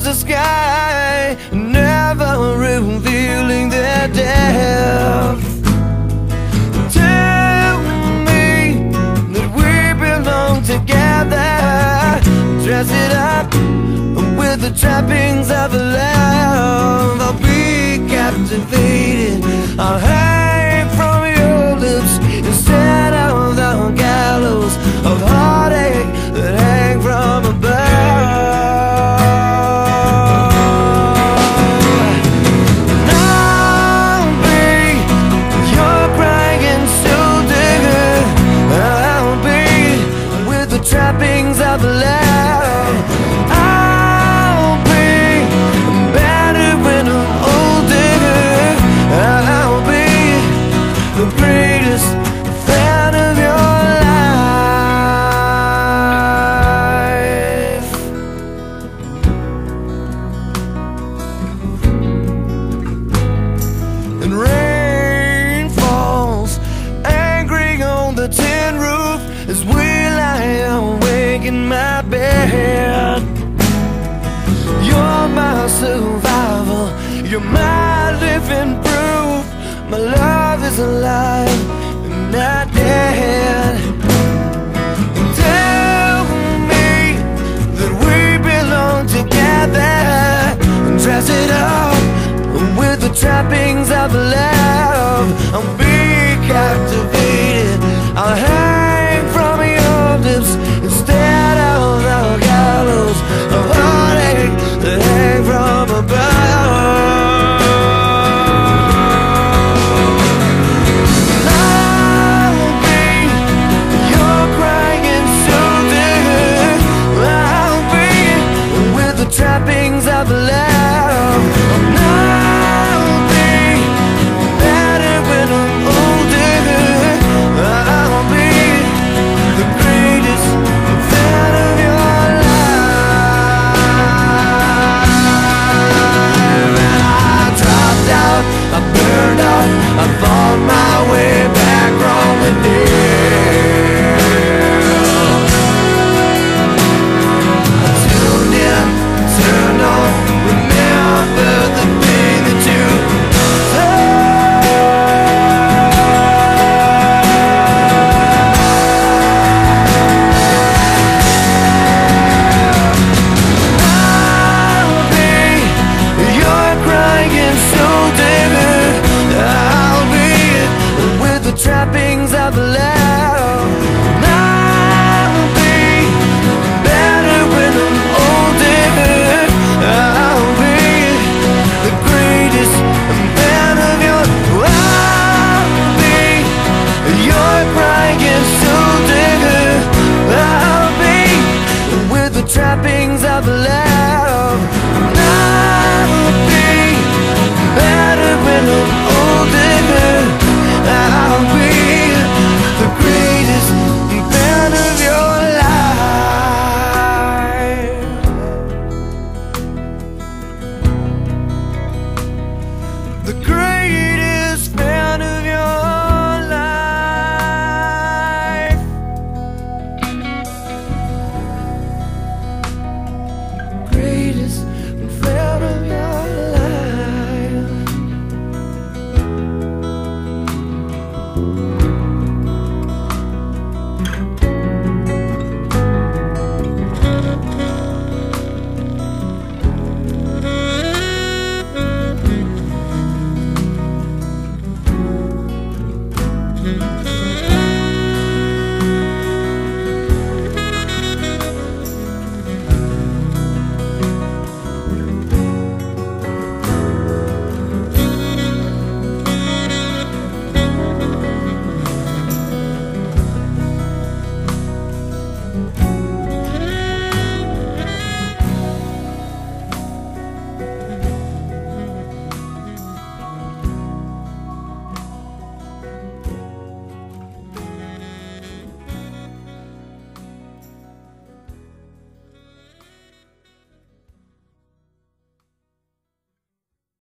the sky, never revealing their depth. Tell me that we belong together. Dress it up with the trappings of love. I'll be captivated, I'll hang from your lips instead of the gallows of heartache that hang from above. And I'll be your crying soul digger. I'll be with the trappings of love. I'll be better when I'm older. I'll be the greatest fan of your life. And rain falls angry on the tin roof as we lie awake in my bed. You're my survival, you're my living proof. My love is alive and not dead. And tell me that we belong together. And dress it up with the trappings of love. I'll be captivated, I'll hang from your lips instead of the gallows of heartache that hang from above. Trappings of love. I'll be better when I'm older. I'll be the greatest fan of your life. And I dropped out, I burned out, I fought my way back from the dead. Remember the day that you I'll be your crying soul digger. I'll be with the trappings of love. I'll be better when I'm older. I'll be the greatest man of your. I'll be your crying soul digger. I'll be with the trappings of love. I'll be better when I'm older. I'll be the greatest man of your life. The greatest fan of your life. Greatest fan of your life.